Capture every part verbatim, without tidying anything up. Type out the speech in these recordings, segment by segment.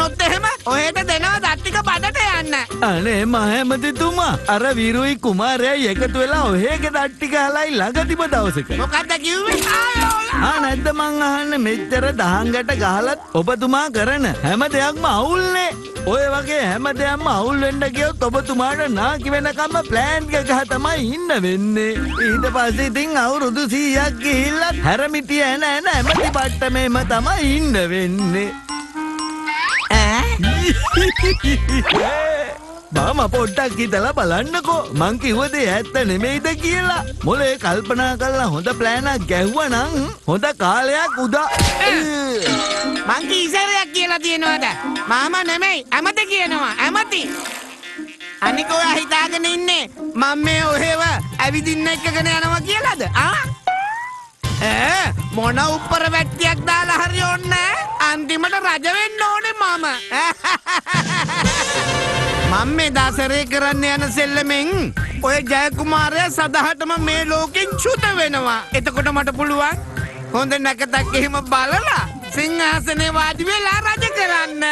වුණොත් එහෙම ඔහෙට දෙනවා දත් ටික බඩට යන්න. අනේ මහමැතිතුමා අර වීරුයි කුමාරයයි එකතු වෙලා ඔහේගේ දත් ටික හලයි ළඟ තිබ දවසක. මොකද්ද කිව්වේ? ආ නැද්ද මං අහන්නේ මෙච්චර දහංගට ගහලත් ඔබතුමා කරන හැම දෙයක්ම අවුල්නේ. ඔය වගේ හැම දෙයක්ම අවුල් වෙන්න ගියොත් ඔබතුමාට නාකි වෙනකම්ම ප්ලෑන් එක ගහ තමයි ඉන්න වෙන්නේ. ඊට පස්සේ ඉතින් අවුරුදු සීයක් ගිහිල්ලා හැරමිටිය එන එන ඇමති පට්ටමේම තමයි ඉන්න වෙන්නේ. මම පොඩ්ඩක් හිතලා බලන්නකෝ මං කිව්ව දේ ඇත්ත නෙමෙයිද කියලා. මොලේ කල්පනා කරලා හොඳ ප්ලෑනක් ගැහුවා නම් හොඳ කාලයක් උදා. මං කීසරයක් කියලා තියෙනවද? මාමා නෙමෙයි ඇමති කියනවා ඇමති. අනික ඔයා හිතාගෙන ඉන්නේ මම මේ ඔහෙව ඇවිදින්න එක්කගෙන යනවා කියලාද? ආ ඈ මොන උඩර වැට්ටියක් දාලා හරි ඕනේ අන්තිමට රජ වෙන්න ඕනේ මම. මම මේ දාසරේ කරන්න යන සෙල්ලමෙන් ඔය ජයකුමාරයා සදහටම මේ ලෝකෙන් චුත වෙනවා. එතකොට මට පුළුවන් හොඳ නැකතක් එහෙම බලලා සිංහාසනේ වාඩි වෙලා රජ කරන්න.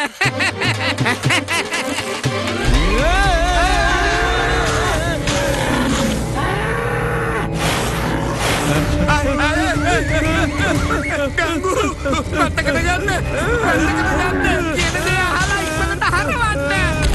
ගංගු පැත්තකට යන්න පැත්තකට යන්න කියන දේ අහලා ඉක්මනට හරවන්න.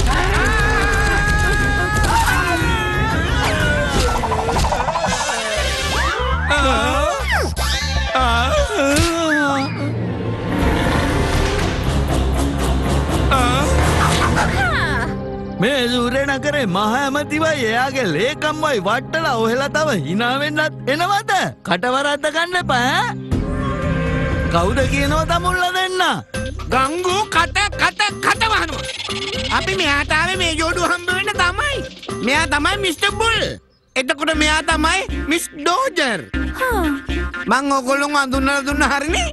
මේ සූරේ නගරේ මහ ඇමතිවයි එයාගේ ලේකම්වයි වට්ටලා ඔහෙලා තව hina වෙන්නත් එනවද? කටවරද්ද ගන්න එපා ඈ. කවුද කියනවා තමුල්ලා දෙන්න? ගංගු කට කට කට වහනවා. අපි මෙයාට ආවේ මේ ජෝඩුව හම්බ වෙන්න තමයි. මෙයා තමයි මිස්ටර් බුල්. එතකොට මෙයා තමයි මිස් ඩෝජර්. මං ඔයගොල්ලෝ අඳුනලා දුන්න හරිනේ.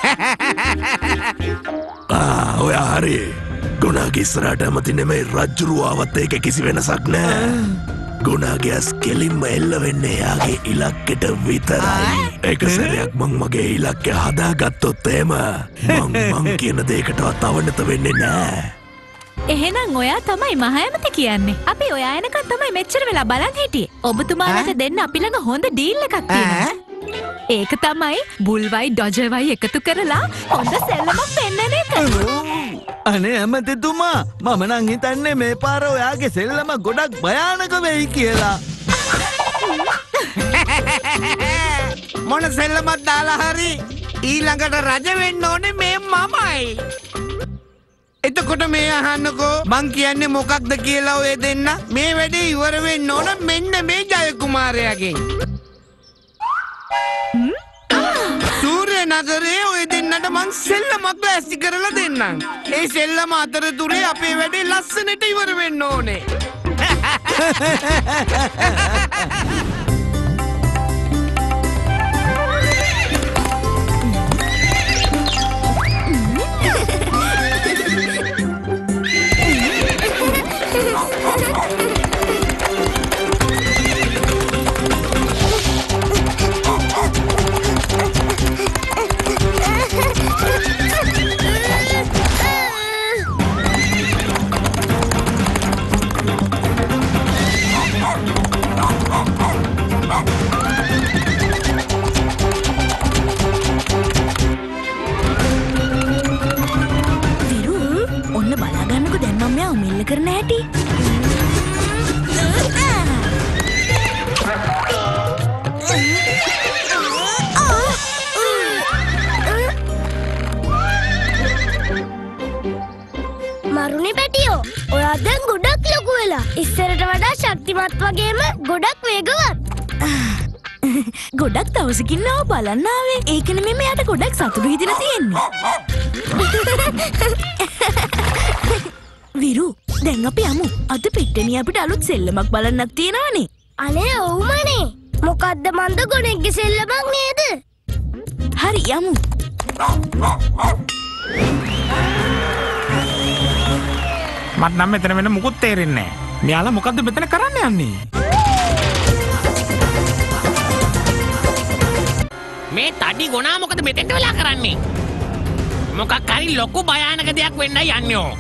ආ ඔයා හරි. ගුණාගේ ඉස්සරහට ඇමති නෙමෙයි රජ්ජුරුවාවත් ඒක කිසි වෙනසක් නෑ. ගුණාගේ ඇස් කෙලින්ම එල්ල වෙන්නේ එයාගේ ඉලක්කෙට විතරයි. එක සැරයක් මං මගේ ඉලක්කය හදාගත්තොත් එහෙම මං මං කියන දෙයකටවත් අවනත වෙන්නේ නෑ. එහෙනම් ඔයා තමයි මහ ඇමති කියන්නේ. අපි ඔයා එනකන් තමයි මෙච්චර වෙලා බලන් හිටියේ. ඔබතුමාලට දෙන්න අපි ළඟ හොඳ ඩීල් එකක් තියෙනවා. ඒක තමයි බුල්වයි ඩොජර්වයි එකතු කරලා හොඳ සෙල්ලමක් පෙන්නන එක. අනේ ඇමතිතුමා මම නම් හිතන්නේ මේ පාර ඔයාගේ සෙල්ලම ගොඩක් භයානක වෙයි කියලා. මොන සෙල්ලමක් දාලා හරි ඊළඟට රජ වෙන්න ඕනේ මේ මමයි. එතකොට මේ අහන්නකෝ මං කියන්නේ මොකක්ද කියලා ඔය දෙන්න මේ වැඩේ ඉවර වෙන්න ඕන මෙන්න මේ ජයකුමාරයාගෙන්. සූර්ය නගරේ ඔය දෙන්නට මං සෙල්ලමක් ඇස්ති කරලා දෙන්නම්. ඒ සෙල්ලම අතරතුරේ අපේ වැඩේ ලස්සනට ඉවර වෙන්න ඕනේ. කරන හැටි. මරුනේ පැටියෝ ඔයා දැන් ගොඩක් ලොකු වෙලා ඉස්සරට වඩා ශක්තිමත් වගේම ගොඩක් වේගවත්. ගොඩක් දවසකින් ආව බලන්න ආවේ. ඒකනේ මේ මෙයාට ගොඩක් සතුටු හිතිලා තියෙන්නේ. විරු දැන් අපි යමු. අද පිට්ටනිය අපිට අලුත් සෙල්ලමක් බලන්නක් තියෙනවනේ. අනේ ඔව්මනේ. මොකද්ද මන්ද ගොනෙක්ගේ සෙල්ලමක් නේද? හරි යමු. මට නම් මෙතන වෙන මුකුත් තේරෙන්නේ නැහැ. මෙයාලා මොකද්ද මෙතන කරන්න යන්නේ? මේ තඩි ගොනා මොකද මෙතෙන්ට වෙලා කරන්නේ? මොකක් හරි ලොකු භයානක දෙයක් වෙන්න යන්නේ ඕ.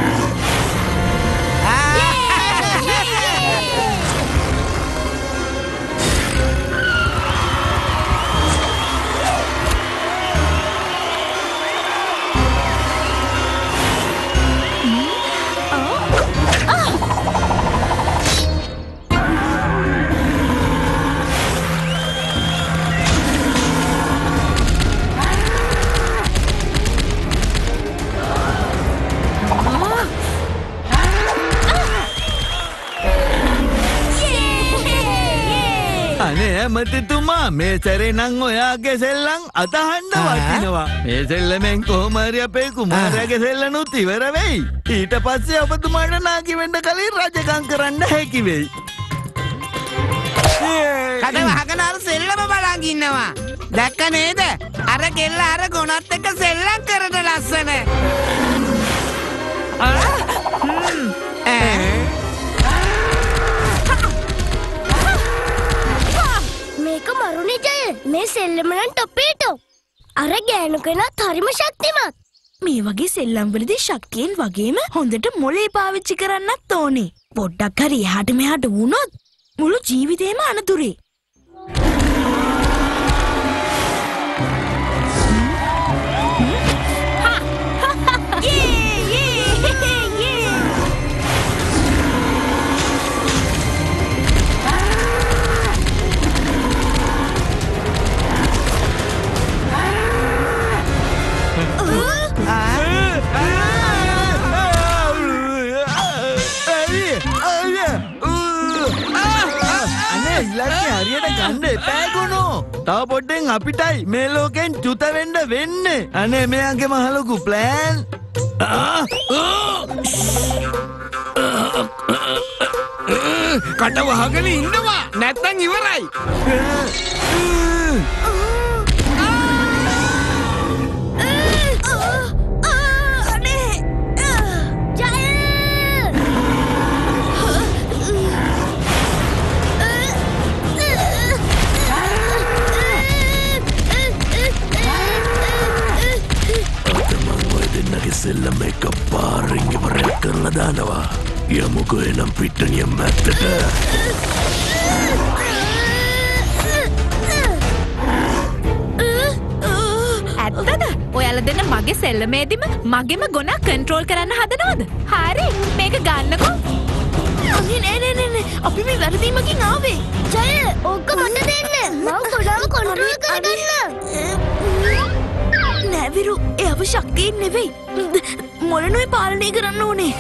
අනේ ඇමතිතුමා මේ සැරේ නම් ඔයාගේ සෙල්ලම් අතහන්න වටිනවා. මේ සෙල්ලමෙන් කොහොම හරි අපේ කුමාරයාගේ සෙල්ලනුත් ඉවර වෙයි. ඊට පස්සේ ඔබතුමාට නාකි වෙන්න කලින් රජකම් කරන්න හැකි වෙයි. කඩ වහගෙන අර සෙල්ලම බලන් ඉන්නවා. දැක්ක නේද? අර කෙල්ල අර ගොනත් එක්ක සෙල්ලම් කරන ලස්සන. මේක මරුනේ ජය. මේ සෙල්ලම නම් ටොපේටෝ. අර ගෑනු කෙනාත් හරිම ශක්තිමත්. මේ වගේ සෙල්ලම් වලදී ශක්තියෙන් වගේම හොඳට මොලේ පාවිච්චි කරන්නත් ඕනේ. පොඩ්ඩක් හරි එහාට මෙහාට වුණොත් මුළු ජීවිතේම අනතුරේ. ඉලක්කේ හරියට ගන්න එපා ගුණෝ. තව පොඩ්ඩෙන් අපිටයි මේ ලෝකෙන් චුත වෙන්න වෙන්නේ. අනේ මෙයාගේ මහ ලොකු ප්ලෑන්. කට වහගෙන ඉන්නවා. නැත්තම් ඉවරයි. සෙල්ලම එක පාරින් ඉවරයක් කරලා දානවා. යමුකෝ එනම් පිට්ටනිය මැත්තට. ඇත්තද? ඔයාලා දෙන්න මගේ සෙල්ලමේදීම මගෙම ගොනා කන්ට්‍රෝල් කරන්න හදනවද? හරි මේක ගන්නකෝ. අනේ නෑ නෑ නෑ අපි මේ වැරදීමකින් ආවේ. ජය ඕක මට දෙන්න. මම ගොඩාම කන්ට්‍රෝල් කරගන්න. නෑ විරු එයාව ශක්තියෙන් නෙවෙයි මොළනුයි පාලනය කරන්න ඕනේ.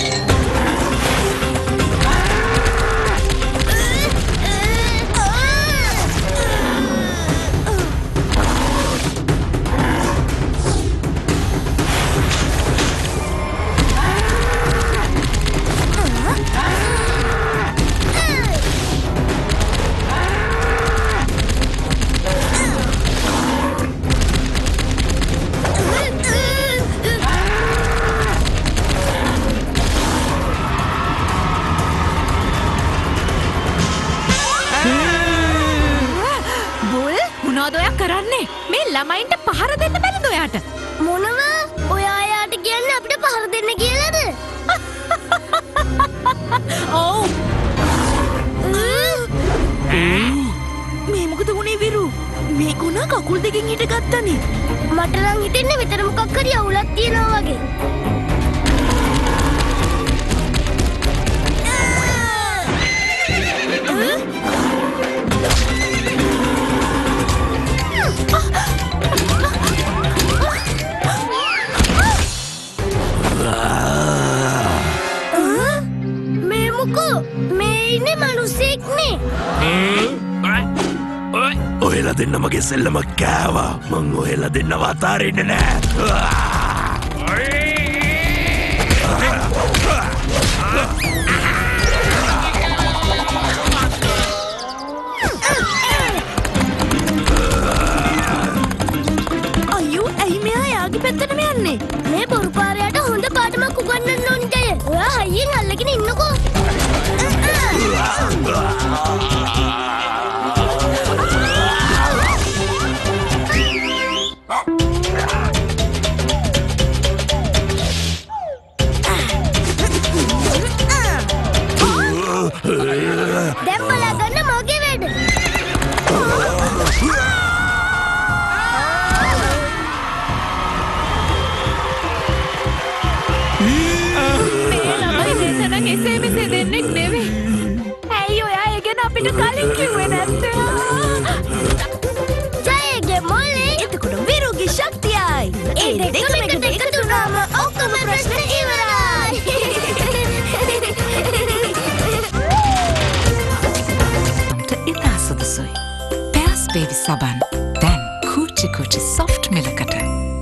කරන්නේ මේ ළමයින්ට පහර දෙන්න බැරිද ඔයාට? මොනවා? ඔයා යාට කියන්නේ අපිට පහර දෙන්න කියලාද? ඔව්. මේ මොකද වුනේ විරු? මේ ගුණා කකුල් දෙකෙන් හිට ගත්තනේ. මට නම් හිතෙන්නේ මෙතන මොකක් හරි අවුලක් තියෙනවා වගේ. මේ මොකෝ? මේ ඉන්නේ මිනිස්සෙක්නේ. ඔයලා දෙන්න මගේ සෙල්ලම කෑවා. මං ඔයලා දෙන්නව අතාරින්නේ නෑ. අයියෝ ඇයි මෙයා යාගේ පැත්තටම යන්නේ? මේ බොරු පාරයට හොඳ පාඩමක් උගන්වන්න ඕනේ ජය. ඔයා හයියෙන් අල්ලගෙන ඉන්නකෝ. මේක කලින් කිව්වේ නැද්ද? ජයගේ මොලේ එතකොට විරුගේ ශක්තියයි. ඒ දෙකම එකට එකතු වුණාම ඔක්කොම ප්‍රශ්න ඉවරයි. ඉතා සුදුසුයි. පැස් බේබි සබන් දැන් කූචි කූචි සොෆ්ට් මිලකට.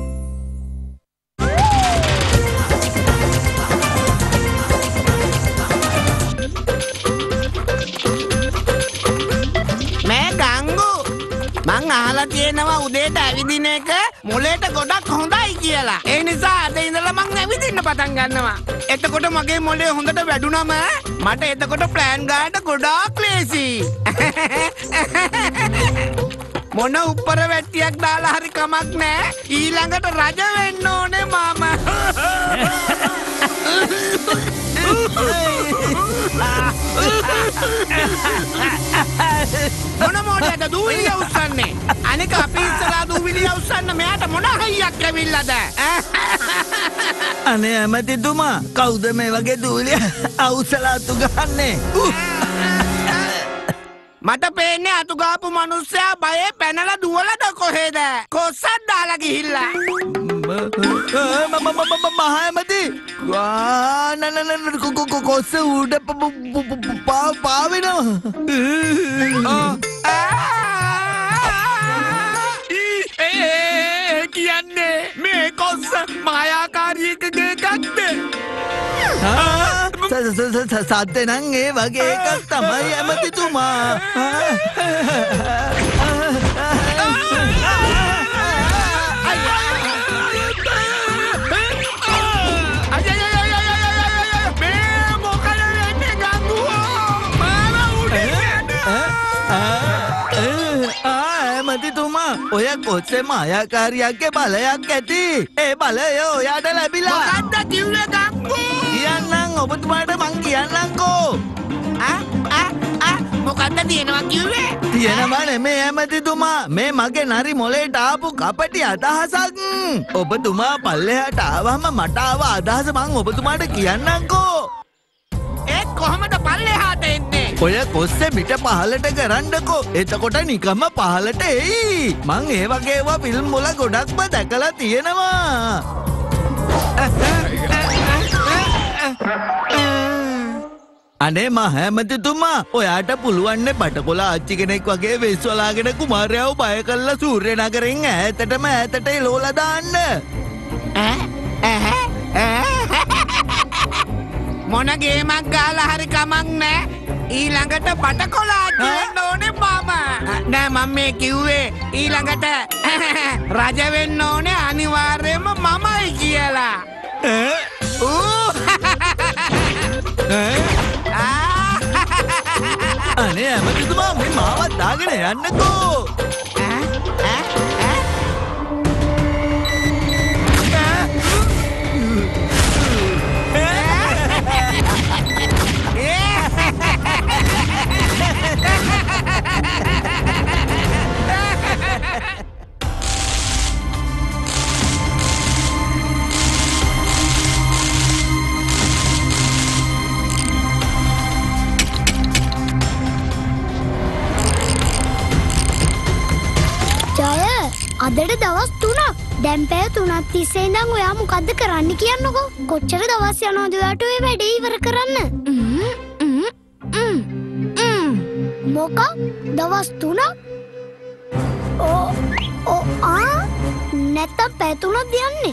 මං අහලා තියෙනවා උදේට ඇවිදින එක මොලේට ගොඩක් හොඳයි කියලා. ඒ නිසා අද ඉඳලා මං ඇවිදින්න පටන් ගන්නවා. එතකොට මගේ මොලේ හොඳට වැඩුණම මට එතකොට ප්ලෑන් ගන්න ගොඩාක් ලේසි. මොන උප්පර වැට්ටියක් දාලා හරි කමක් නෑ. ඊළඟට රජ වෙන්න ඕනේ මම. මොන මොඩේද දූවිලිය උස්සන්නේ? අනික අපි ඉස්සලා දූවිලිය උස්සන්න මෙයාට මොන හයියක් ඇවිල්ලාද? අනේ ඇමතිතුමා කවුද මේ වගේ දූවිලිය අවුස්සලා අතු ගහන්නේ? මට පේන්නේ අතු ගාපු මිනිස්සයා බයේ පැනලා දුවලද කොහෙද? කොස්සක් දාලා ගිහිල්ලා. මහා ඇමති කොස්ස උඩ පාවෙනවා. කියන්නේ මේ කොස්ස මායාකාරියකගේ එකක්ද? සත්‍ය නං ඒ වගේ එකක් තමයි ඇමතිතුමා. ඇමතිතුමා ඔය කොස්සේ මායාකාරියක්ගේ බලයක් ඇති. ඒ බලය ඔයාට ලැබිලා. මොකද්ද කිව්වේ ගම්කෝ? කියන්නම් ඔබතුමාට මං කියන්නම්කෝ. මොකද්ද තියෙනවා කිව්වේ? තියෙනවා නෙමේ ඇමතිතුමා. මේ මගේ නරි මොලේට ආපු කපටි අදහසක්. ඔබතුමා පල්ලෙහාට ආවම මට ආව අදහස මං ඔබතුමාට කියන්නම්කෝ. ඒ කොහොමද පල්ලෙහාට එන්නේ? ඔය කොස්සේ මිට පහලට කරන්නකෝ. එතකොට නිකම්ම පහලට එයි. මං ඒ වගේ ඒවා ෆිල්ම් වල ගොඩක්ම දැකලා තියෙනවා. අනේ මහ ඇමතිතුමා ඔයාට පුළුවන්නේ බටකොළ ආච්චි කෙනෙක් වගේ වෙස් වලාගෙන කුමාරයාව බය කරලා සූර්ය නගරෙන් ඈතටම ඈතට එලෝලා දාන්න. මොන ගේමක් ගාලා හරි කමක් නෑ. ඊළඟට බටකොළ ආච්චි වෙන්න ඕනේ මම. නෑ මම මේ කිව්වේ ඊළඟට රජ වෙන්න ඕනේ අනිවාර්යයෙන්ම මමයි කියලා. අනේ ඇමතිතුමා මේ මාවත් දාගෙන යන්නකෝ. අදට දවස් තුනක්. දැන් පැය තුනක් තිස්සේ ඉඳන් ඔයා මොකද්ද කරන්න කියන්නකෝ. කොච්චර දවස් යනවද ඔයාට ඔය වැඩේ ඉවර කරන්න? මොකක්? දවස් තුනක්? ඕ ඕ ආ නැත්තම් පැය තුනක්ද යන්නේ?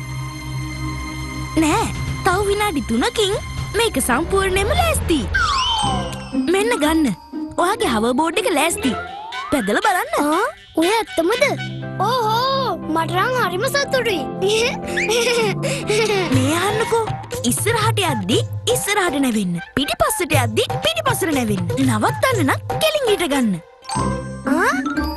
නෑ තව විනාඩි තුනකින් මේක සම්පූර්ණයෙන්ම ලෑස්ති. මෙන්න ගන්න. ඔයාගේ හවර් බෝඩ් එක ලෑස්ති. පැදලා බලන්න. ආ ඔය ඇත්තමද? ඕහෝ මට නම් හරිම සතුටුයි. මේ අහන්නකෝ. ඉස්සරහට යද්දි ඉස්සරහට නැවෙන්න. පිටිපස්සට යද්දි පිටිපස්සට නැවෙන්න. නවත්තන්න නම් කෙලින් හිට ගන්න. ආ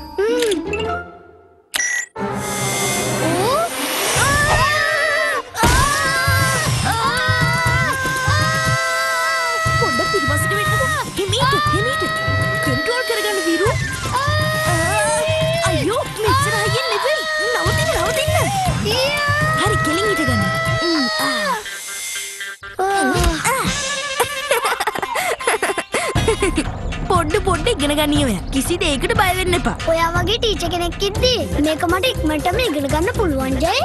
පොඩ්ඩක් පිටිපස්සට වෙන්නකෝ. හිමීට හිමීට කන්ට්‍රෝල් කරගන්න වීරු. අයියෝ මෙච්චර හයියෙන් නෙවෙයි. නවතින්න නවතින්න. හරි කෙලින් හිට ගන්න. පොඩ්ඩ පොඩ්ඩ ඉගෙන ගනිය ඔයා. කිසි දෙයකට බය වෙන්න එපා. ඔයා වගේ ටීචර් කෙනෙක් ඉද්දී මේක මට ඉක්මනටම ඉගෙන ගන්න පුළුවන් ජය.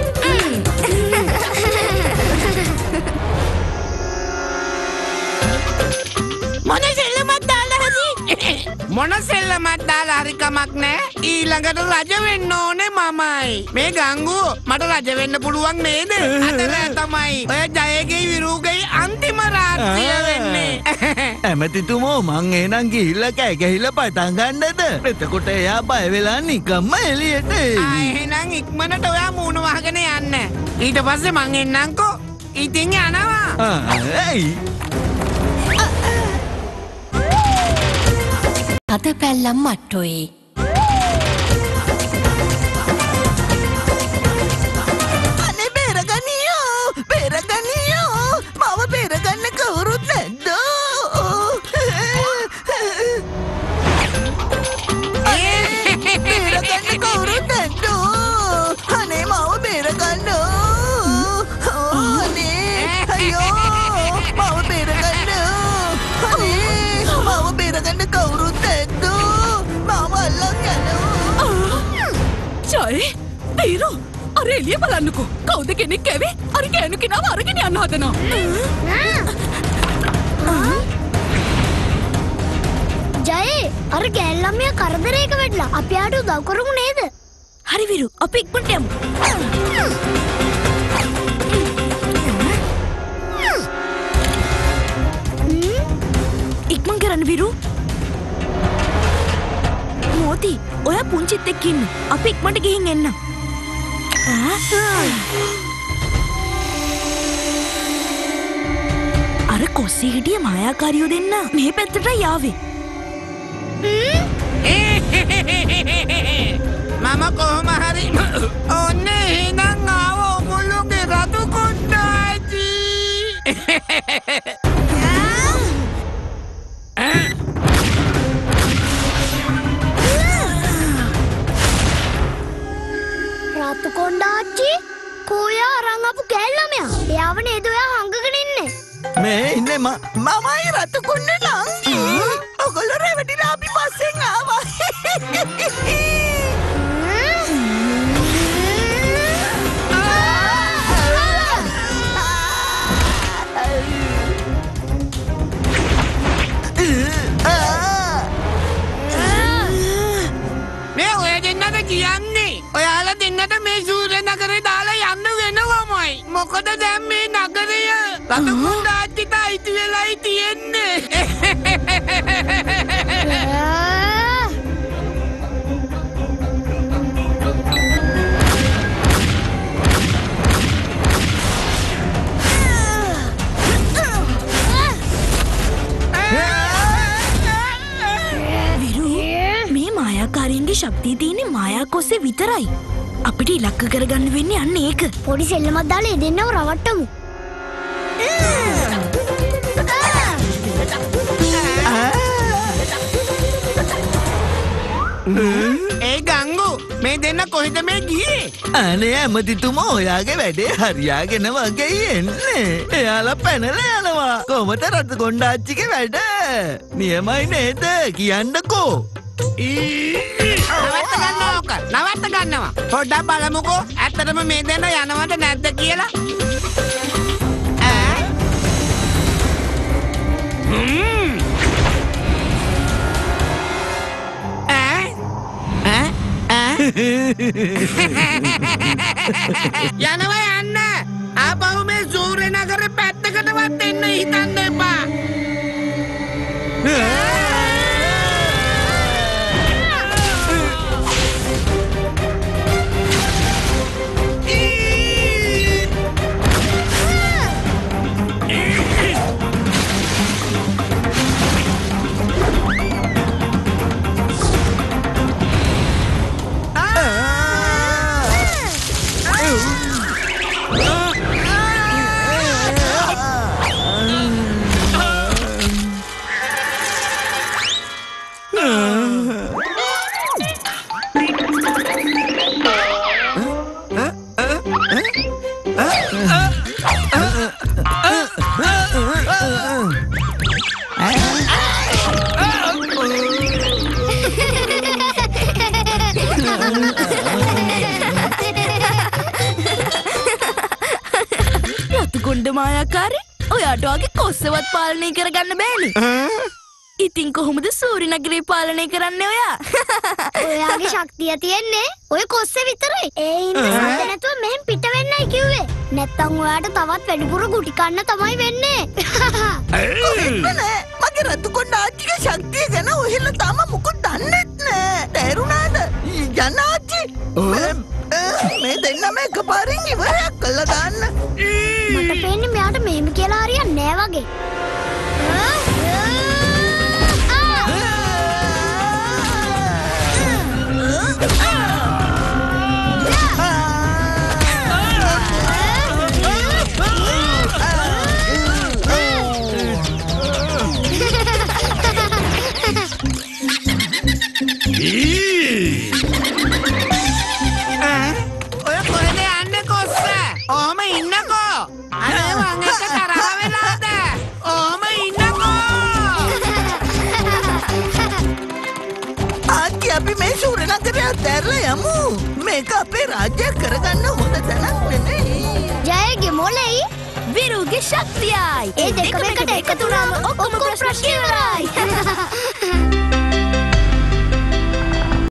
මොන සෙල්ලමක් දාලා හරි මොන සෙල්ලමක් දාලා හරි කමක් නෑ. ඊළඟට රජ වෙන්න ඕනේ මමයි. මේ ගංගුව මට රජ වෙන්න පුළුවන් නේද? අද නෑ තමයි ඔය ජයගේ විරුගේ අන්තිම රාත්‍රිය වෙන්නේ. ඇමතිතුමෝ මං එහෙනම් ගිහිල්ලා කෑ ගහලා පටන් ගන්නද? එතකොට එයා බය වෙලා නිකම්ම එළියට එයි. ආ එහෙනම් ඉක්මනට ඔයා මූණ වහගෙන යන්න. ඊට පස්සේ මං එන්නම්කෝ. ඉතින් යනවා. ඇයි? අද පැල්ලම් මට්ටොයි. අනේ බේරගනියෝ බේරගනියෝ මම බේරගන්න කවුරුත් නැද්ද? බේරගන්න කවුරුත් නැද්ද? අනේ මම බේරගන්න. අනේ අයියෝ මම බේරගන්න. අනේ මම බේරගන්න කවුරුත් නැද්ද? මම අල්ලන් යනවා. ජය බීරෝ අර එළිය බලන්නකෝ. කවුද කෙනෙක් ඇවේ අර ගෑනු කෙනාව අරගෙන යන්න හදනවා. ජය අර ගෑල්ලම්මිය කරදරයක වැටලා අපි ආට උදව් කරමු නේද? හරි විරු අපි ඉක්මනට යමු. ඉක්මන් කරන්න විරු. මෝති ඔයා පුංචිත් එක්ක ඉන්න. අපි ඉක්මනට ගිහින් එන්න. අර කොස්සේ හිටිය මායාකාරියෝ දෙන්න මේ පැත්තටයි ආවේ. මම කොහොම හරි ඔන්න එහෙනම් ආවෝ මුළුගේ රතු කොණ්ඩාචි. රතු කොණ්ඩාච්චි කෝයා අරන් ආපු ගෑල්ලමයා. එයාව නේද ඔයා හංගගෙන ඉන්නේ? මේ ඉන්නේ ම මමයි රතු කොණ්ඩේ නංගි. ඔගොල්ලෝ රැවටිලා අපි පස්සෙන් ආවා. මේ ඔය දෙන්නට කියන්නේ ඔයාලා දෙන්නට මේ සූර්ය නගරේ දාලා යන්න වෙනවමයි. මොකද දැන් මේ නගරය රතු කොණ්ඩාච්චිට අයිති වෙලයි තියෙන්නේ. මායාකාරයන්ගේ ශක්තිය තියෙන්නේ මායා කොස්සේ විතරයි. අපිට ඉලක්ක කරගන්න වෙන්නේ අන්න ඒක. පොඩි සෙල්ලමක් දාලා ඒ දෙන්නව රවට්ටමු. ඒ ගංගු මේ දෙන්න කොහෙද මේ ගියේ? අනේ ඇමතිතුමෝ ඔයාගේ වැඩේ හරියාගෙන වගේ එන්නේ. එයාලා පැනලා යනවා. කොහොමද රතු කොණ්ඩාච්චිගේ වැඩ? නියමයි නේද? කියන්නකෝ. නවත්ත ගන්නවා ඕක. නවත්ත ගන්නවා. පොඩ්ඩක් බලමුකෝ ඇත්තටම මේ දෙන්න යනවද නැද්ද කියලා. ඈ? හ්ම්. ඈ? ඈ? ඈ? යනවා යන්න. ආපහු මේ සූර්ය නගරේ පැත්තකටවත් එන්න හිතන්න එපා. කාරි ඔයාට වගේ කොස්සවත් පාලනය කරගන්න බෑනේ. ඉතින් කොහොමද සූරි නගරේ පාලනය කරන්නේ ඔයා? ඔයාගේ ශක්තිය තියෙන්නේ ඔය කොස්සේ විතරයි. ඒ ඉන්න සද්ද නැතුව මෙහෙන් පිට වෙන්නයි කිව්වේ. නැත්තම් ඔයාට තවත් වැඩිපුර ගුටි කන්න තමයි වෙන්නේ. මගේ රතු කොණ්ඩ ආච්චිගේ ශක්තිය ගැන ඔහෙලා තාම මොකද දන්නෙත් නෑ. තේරුණාද? ජනාච්චි. මේ දෙන්නම එකපාරින් ඉවරයක් කළා දාන්න. මට පේන්නේ මෙයාට මෙහෙම කියලා හරියන්නේ නෑ වගේ. ඔය කොහෙද යන්නේ කොස්ස? ඔහම ඉන්නකෝ. අනේ මං එක්ක තරහ වෙලාද? ඔහම ඉන්නකෝ. ආච්චි අපි මේ සූර්ය නගරය අතහැරලා යමු. මේක අපේ රාජ්‍යයක් කරගන්න හොඳ තැනක් නෙමෙයි. ජයගේ මොලෙයි විරුගේ ශක්තියයි. ඒ දෙකම එකට එකතු වුණාම ඔක්කොම ප්‍රශ්න ඉවරයි.